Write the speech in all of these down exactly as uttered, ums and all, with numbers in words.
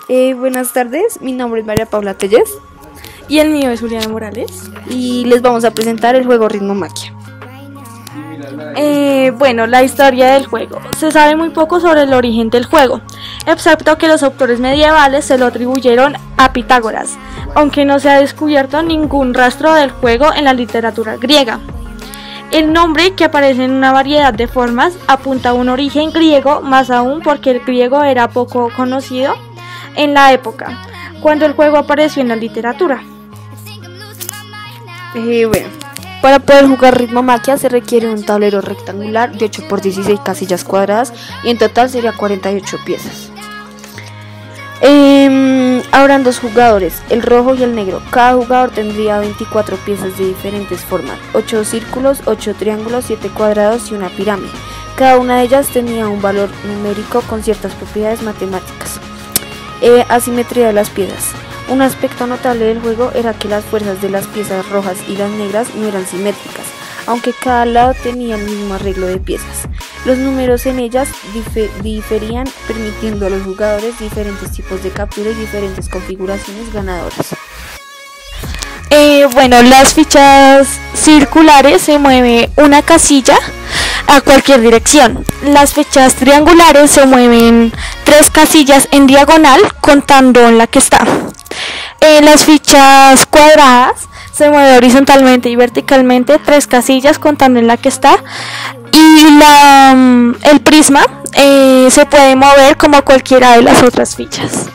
Eh, buenas tardes, mi nombre es María Paula Telles Y el mío es Juliana Morales. y les vamos a presentar el juego Ritmomaquia. Eh, bueno, la historia del juego. Se sabe muy poco sobre el origen del juego, excepto que los autores medievales se lo atribuyeron a Pitágoras, aunque no se ha descubierto ningún rastro del juego en la literatura griega. El nombre, que aparece en una variedad de formas, apunta a un origen griego, más aún porque el griego era poco conocido en la época, cuando el juego apareció en la literatura. Eh, bueno, para poder jugar Ritmomaquia se requiere un tablero rectangular de ocho por dieciséis casillas cuadradas y en total sería cuarenta y ocho piezas. Eh, habrán dos jugadores, el rojo y el negro. Cada jugador tendría veinticuatro piezas de diferentes formas, ocho círculos, ocho triángulos, siete cuadrados y una pirámide. Cada una de ellas tenía un valor numérico con ciertas propiedades matemáticas. Eh, asimetría de las piezas. Un aspecto notable del juego era que las fuerzas de las piezas rojas y las negras no eran simétricas, aunque cada lado tenía el mismo arreglo de piezas. Los números en ellas dif diferían, permitiendo a los jugadores diferentes tipos de captura y diferentes configuraciones ganadoras. Eh, bueno, las fichas circulares se mueve una casilla a cualquier dirección. Las fichas triangulares se mueven tres casillas en diagonal contando en la que está. Eh, las fichas cuadradas se mueve horizontalmente y verticalmente tres casillas contando en la que está. Y la, el prisma eh, se puede mover como cualquiera de las otras fichas.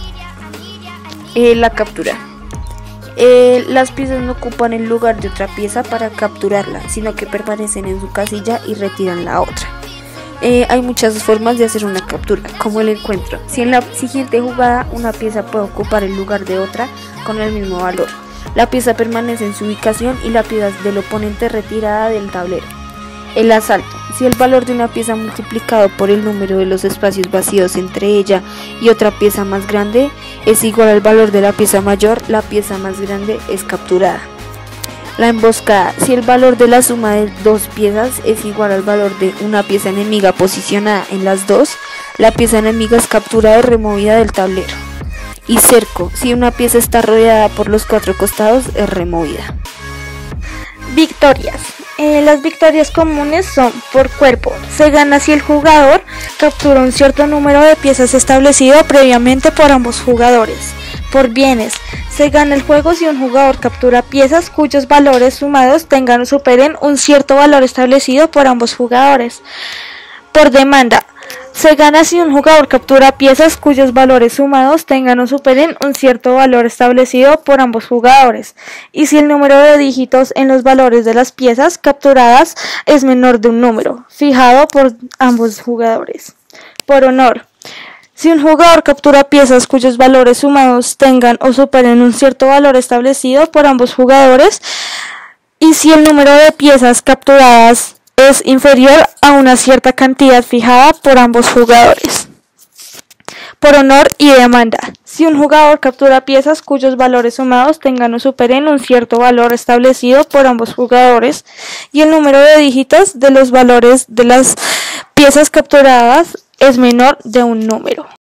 Eh, la captura. Eh, las piezas no ocupan el lugar de otra pieza para capturarla, sino que permanecen en su casilla y retiran la otra. Eh, hay muchas formas de hacer una captura, como el encuentro. Si en la siguiente jugada una pieza puede ocupar el lugar de otra con el mismo valor, la pieza permanece en su ubicación y la pieza del oponente retirada del tablero. El asalto. Si el valor de una pieza multiplicado por el número de los espacios vacíos entre ella y otra pieza más grande es igual al valor de la pieza mayor, la pieza más grande es capturada. La emboscada. Si el valor de la suma de dos piezas es igual al valor de una pieza enemiga posicionada en las dos, la pieza enemiga es capturada y removida del tablero. Y cerco. Si una pieza está rodeada por los cuatro costados, es removida. Victorias. Eh, las victorias comunes son por cuerpo. Se gana si el jugador captura un cierto número de piezas establecido previamente por ambos jugadores. Por bienes. Se gana el juego si un jugador captura piezas cuyos valores sumados tengan o superen un cierto valor establecido por ambos jugadores. Por demanda. Se gana si un jugador captura piezas cuyos valores sumados tengan o superen un cierto valor establecido por ambos jugadores, y si el número de dígitos en los valores de las piezas capturadas es menor de un número, fijado por ambos jugadores. Por honor. Si un jugador captura piezas cuyos valores sumados tengan o superen un cierto valor establecido por ambos jugadores, y si el número de piezas capturadas es inferior a una cierta cantidad fijada por ambos jugadores. Por honor y demanda. Si un jugador captura piezas cuyos valores sumados tengan o superen un cierto valor establecido por ambos jugadores y el número de dígitos de los valores de las piezas capturadas es menor de un número.